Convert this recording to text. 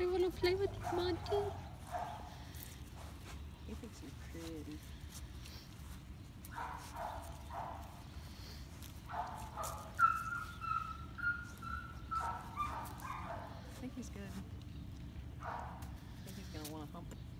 I want to play with you, Monty. He thinks you're pretty. I think he's good. I think he's gonna want to hump it.